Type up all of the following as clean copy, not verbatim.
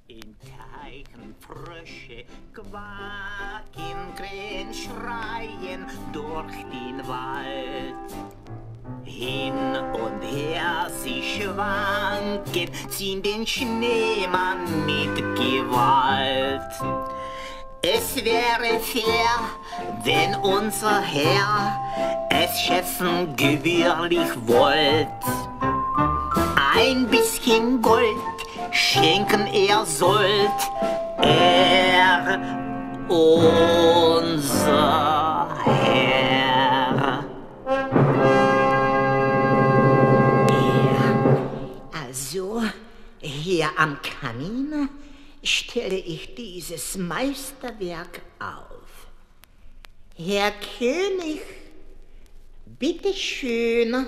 In Teichen Frösche quaken, Krähen schreien durch den Wald. Hin und her sie schwanken, ziehen den Schneemann mit Gewalt. Es wäre fair, wenn unser Herr es schätzen gewöhnlich wollt. Ein bisschen Gold schenken er sollt, unser Herr. Also, hier am Kamin stelle ich dieses Meisterwerk auf. Herr König, bitteschön.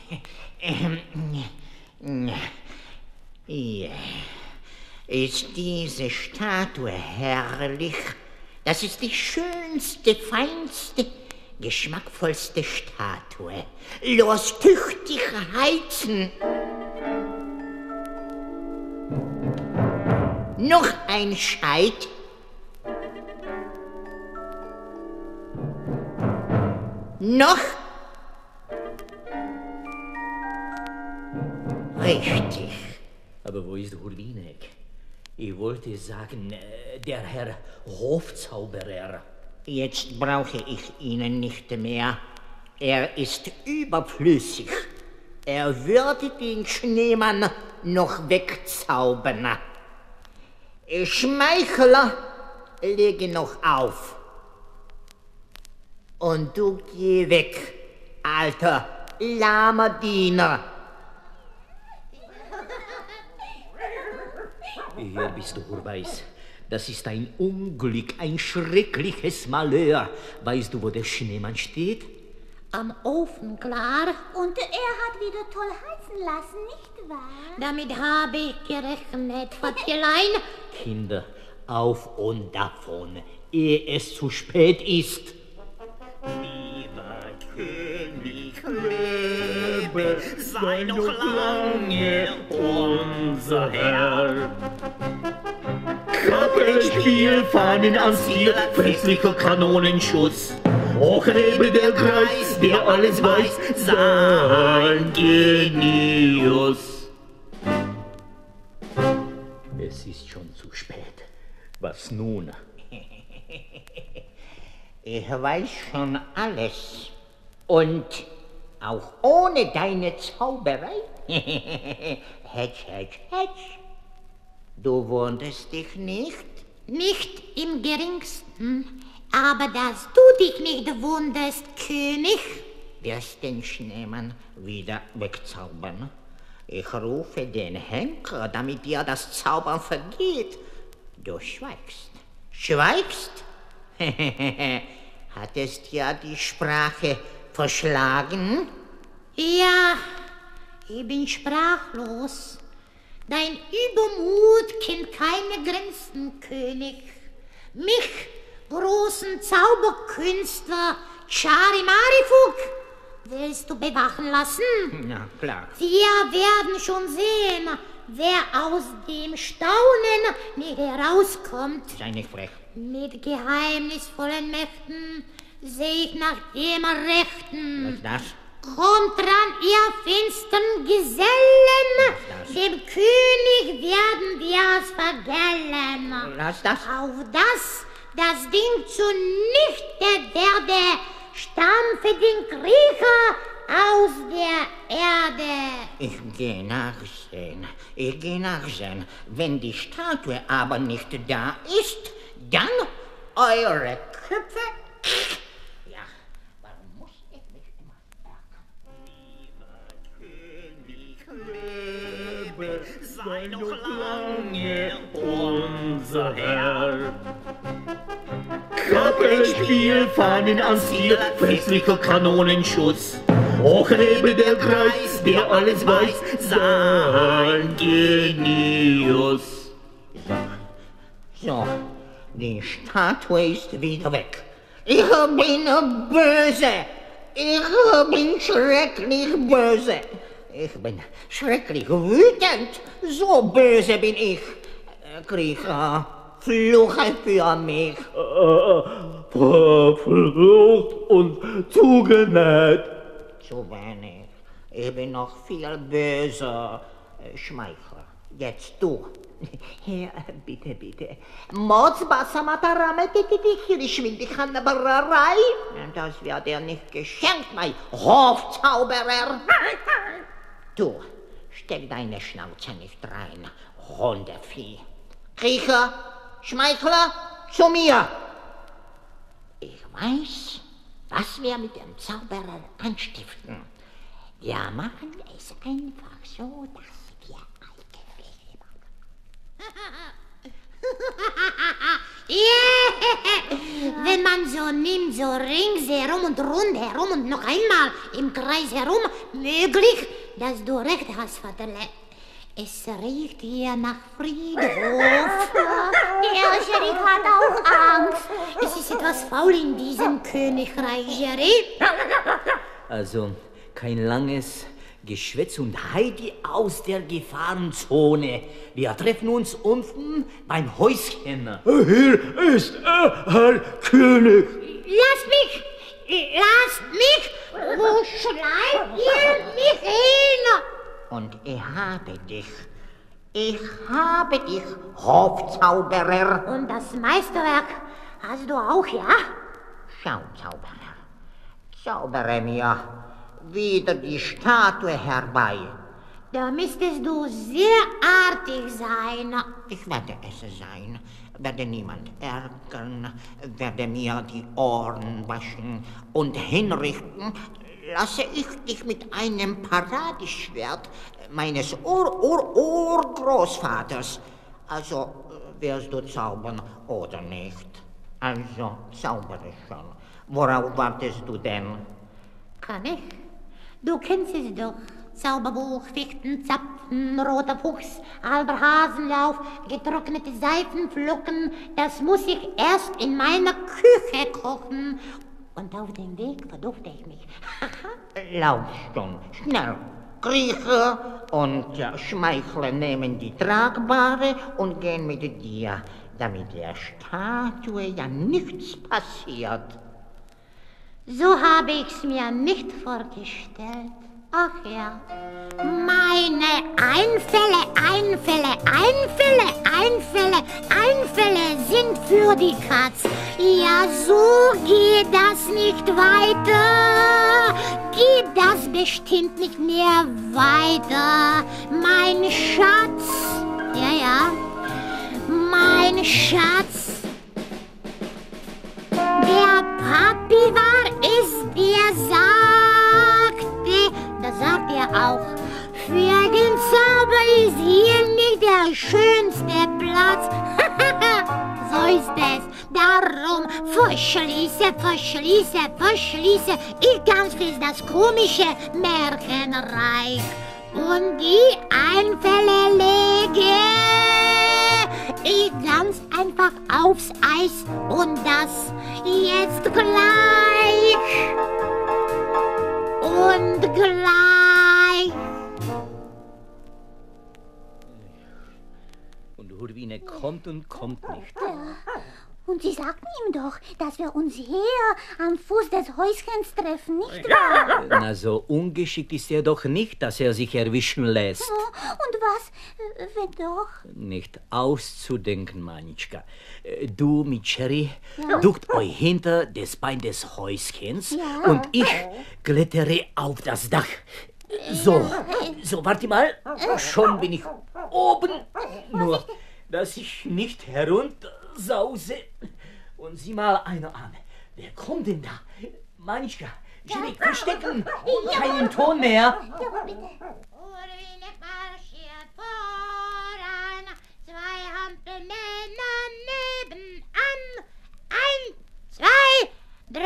Ja. Ist diese Statue herrlich? Das ist die schönste, feinste, geschmackvollste Statue. Los, tüchtig heizen. Noch ein Scheit. Noch. Richtig. Aber wo ist Hurbinek? Ich wollte sagen, der Herr Hofzauberer. Jetzt brauche ich ihn nicht mehr. Er ist überflüssig. Er würde den Schneemann noch wegzaubern. Schmeichler, lege noch auf. Und du geh weg, alter, lahmer Diener. Hier bist du, Hurbeiß. Das ist ein Unglück, ein schreckliches Malheur. Weißt du, wo der Schneemann steht? Am Ofen, klar. Und er hat wieder toll heizen lassen, nicht wahr? Damit habe ich gerechnet, Vaterlein. Kinder, auf und davon, ehe es zu spät ist. Lieber König, lebe, sei noch lange unser Herr. Kapellenspiel, Fahnen ans Ziel, friedlicher Kanonenschuss. Hochnebel der Kreis, der alles weiß, sein Genius. Es ist schon zu spät. Was nun? Ich weiß schon alles. Und auch ohne deine Zauberei. Hetsch, hetsch, hetsch. Du wunderst dich nicht? Nicht im geringsten. Aber dass du dich nicht wunderst, König. Wirst den Schneemann wieder wegzaubern? Ich rufe den Henker, damit dir das Zaubern vergeht. Du schweigst. Schweigst? Hattest ja die Sprache verschlagen? Ja, ich bin sprachlos. Dein Übermut kennt keine Grenzen, König. Mich, großen Zauberkünstler Charimarifuk, willst du bewachen lassen? Na klar. Wir werden schon sehen, wer aus dem Staunen nicht herauskommt. Sei nicht frech. Mit geheimnisvollen Mächten seh ich nach dem Rechten. Was ist das? Kommt ran, ihr finstern Gesellen, dem König werden wir's vergällen. Lass das. Auf das Ding zunichte werde, stampfe den Kriecher aus der Erde. Ich geh nachsehen. Wenn die Statue aber nicht da ist, dann eure Köpfe. Ja, warum muss ich mich immer ärgern? Lebe, sei noch lange unser Herr. Kapellenspiel, Fahnen ans Ziel, friedlicher Kanonenschuss. Hochnebel der Kreis, der alles weiß, sein Genius. So, die Statue ist wieder weg. Ich bin böse. Ich bin schrecklich böse. Ich bin schrecklich wütend. So böse bin ich. Kriecher, fluche für mich. Verflucht und zugenäht. Zu wenig. Ich bin noch viel böser. Schmeichler, jetzt du. Ja, bitte, bitte. Motzbasamatarame, ich will dich an der Barerei. Das wird dir nicht geschenkt, mein Hofzauberer. Du, steck deine Schnauze nicht rein, Hundevieh. Kriecher, Schmeichler, zu mir. Ich weiß, was wir mit dem Zauberer anstiften. Wir machen es einfach so, dass wir alte Fälle Yeah. Wenn man so nimmt, so ringsherum und rundherum und noch einmal im Kreis herum, möglich, dass du recht hast, Vaterle. Es riecht hier nach Friedhof. Der Sheriff hat auch Angst. Es ist etwas faul in diesem Königreich, Sheriff. Also, kein langes Geschwätz und Heidi aus der Gefahrenzone. Wir treffen uns unten beim Häuschen. Hier ist Herr König. Lasst mich! Wo schreibt ihr mich hin? Und ich habe dich, Hofzauberer. Und das Meisterwerk hast du auch, ja? Schau, Zauberer, zaubere mir wieder die Statue herbei. Da müsstest du sehr artig sein. Ich werde es sein, werde niemand ärgern, werde mir die Ohren waschen und hinrichten, lasse ich dich mit einem Paradeschwert meines Urgroßvaters. Also wirst du zaubern oder nicht? Also zaubere schon. Worauf wartest du denn? Kann ich? Du kennst es doch. Zauberbuch, Fichten, Zapfen, roter Fuchs, halber Hasenlauf, getrocknete Seifenflocken, das muss ich erst in meiner Küche kochen. Und auf dem Weg verdufte ich mich. Lauf schon, schnell. Kriecher und Schmeichler nehmen die Tragbare und gehen mit dir, damit der Statue ja nichts passiert. So habe ich's mir nicht vorgestellt. Ach ja, meine Einfälle sind für die Katz. Ja, so geht das nicht weiter. Geht das bestimmt nicht mehr weiter. Mein Schatz, ja, mein Schatz. Der Papi war es, der sagte, das sagt er auch, für den Zauber ist hier nicht der schönste Platz. So ist es. Darum verschließe ich ganz fest das komische Märchenreich und die Einfälle lege ich ganz einfach aufs Eis und das jetzt gleich und gleich. Und Hurwine kommt und kommt nicht. Und Sie sagten ihm doch, dass wir uns hier am Fuß des Häuschens treffen, nicht wahr? Na, so ungeschickt ist er doch nicht, dass er sich erwischen lässt. Und was, wenn doch? Nicht auszudenken, Manitschka. Du mit Cherry duckt euch hinter das Bein des Häuschens und ich klettere auf das Dach. So, warte mal. Schon bin ich oben. Nur, dass ich nicht heruntersause. Und sieh mal einer an. Wer kommt denn da? Manitschka, Cherry, verstecken. Keinen Ton mehr. Hurwine marschiert voran, 2 Hampelmänner nebenan. 1, 2, 3,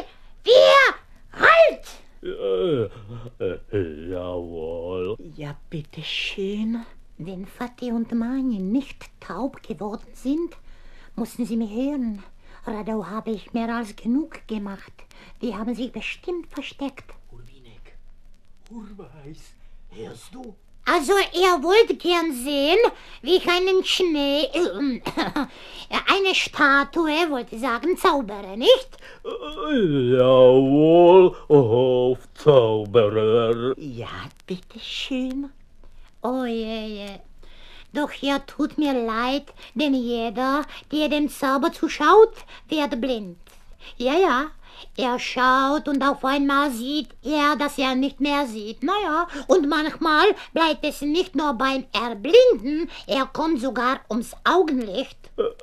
4, halt! Jawohl. Ja, bitteschön. Wenn Vati und Mani nicht taub geworden sind, mussten sie mich hören. Radau habe ich mehr als genug gemacht. Die haben sich bestimmt versteckt. Hurwinek, Hurweis, hörst du? Also, ihr wollt gern sehen, wie ich einen eine Statue, wollte ich sagen, zaubere, nicht? Jawohl, Hofzauberer. Ja, bitteschön. Oh je. Doch ja, tut mir leid, denn jeder, der dem Zauber zuschaut, wird blind. Ja, er schaut und auf einmal sieht er, dass er nicht mehr sieht. Naja, und manchmal bleibt es nicht nur beim Erblinden, er kommt sogar ums Augenlicht.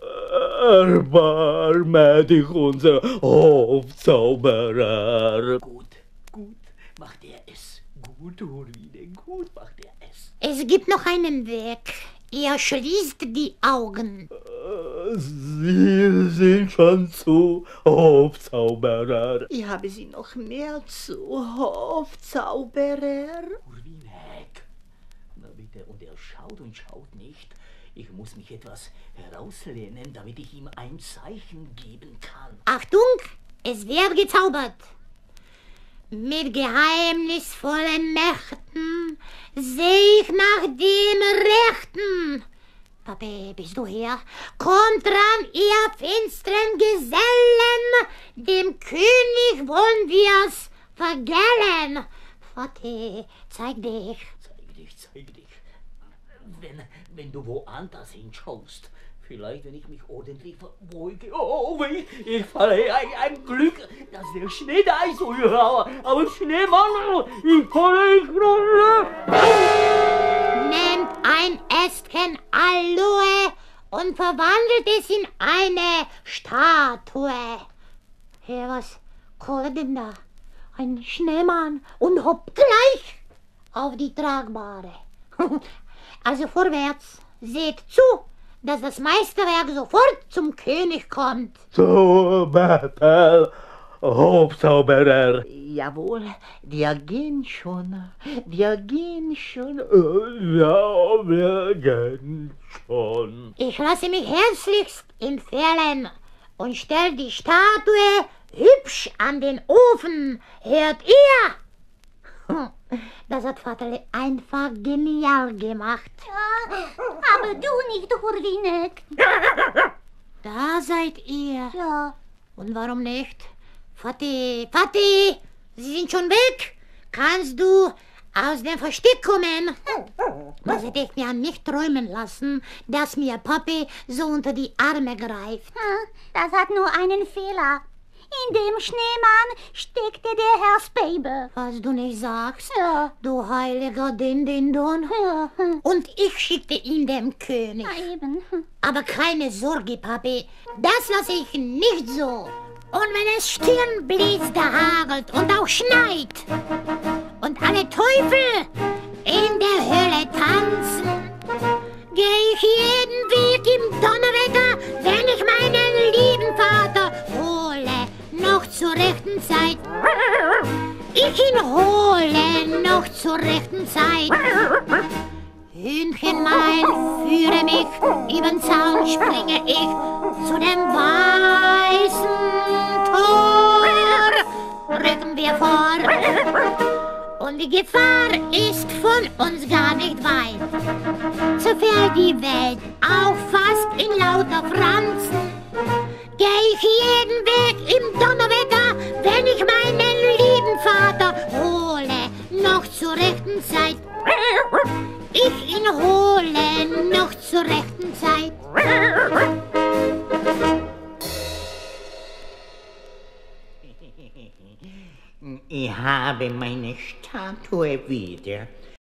Erbarme dich, unser Hofzauberer. Gut macht er es. Gut, Hurwine, gut macht er es. Es gibt noch einen Weg. Er schließt die Augen. Sie sind schon zu, Hofzauberer. Ich habe sie noch mehr zu, Hofzauberer. Hurwinek, na bitte, und er schaut und schaut nicht. Ich muss mich etwas herauslehnen, damit ich ihm ein Zeichen geben kann. Achtung, es wird gezaubert. Mit geheimnisvollen Mächten seh ich nach dem Rechten. Papi, bist du hier? Kommt ran, ihr finsteren Gesellen, dem König wollen wir's vergällen. Vati, zeig dich. Zeig dich. Wenn du woanders hinschaust, vielleicht, wenn ich mich ordentlich verbeuge. Oh, ich falle. Ein Glück, dass der Schnee da ist. Oh, ja, aber Schneemann, ich falle. Nehmt ein Ästchen Aloe und verwandelt es in eine Statue. Hey, was kommt denn da? Ein Schneemann und hoppt gleich auf die Tragbare. Also vorwärts, seht zu, dass das Meisterwerk sofort zum König kommt. So, Bethel, Hofzauberer. Jawohl, wir gehen schon. Ja, wir gehen schon. Ich lasse mich herzlichst empfehlen und stell die Statue hübsch an den Ofen. Hört ihr? Das hat Vater einfach genial gemacht. Ja, aber du nicht, Hurwinek. Da seid ihr. Ja. Und warum nicht? Vati, Sie sind schon weg. Kannst du aus dem Versteck kommen? Das hätte ich mir nicht träumen lassen, dass mir Papi so unter die Arme greift. Das hat nur einen Fehler. In dem Schneemann steckte der Herr Spabel. Was du nicht sagst, Ja. du heiliger Dindindon. Ja, Und ich schickte ihn dem König. na eben. Aber keine Sorge, Papi, das lasse ich nicht so. Und wenn es Stirn blitzt, hagelt und auch schneit und alle Teufel in der Hölle tanzen, gehe ich jeden Weg im Donnerwetter, wenn ich meinen lieben Vater hole, noch zur rechten Zeit. Ich ihn hole noch zur rechten Zeit. Hühnchen mein, führe mich, übern Zaun springe ich zu dem weißen Tor. Rücken wir vor, und die Gefahr ist von uns gar nicht weit. Zerfällt die Welt auch fast in lauter Franzen, geh ich jeden Weg im Donnerwetter, wenn ich meinen lieben Vater hole, noch zur rechten Zeit. Ich ihn hole noch zur rechten Zeit. Ich habe meine Statue wieder.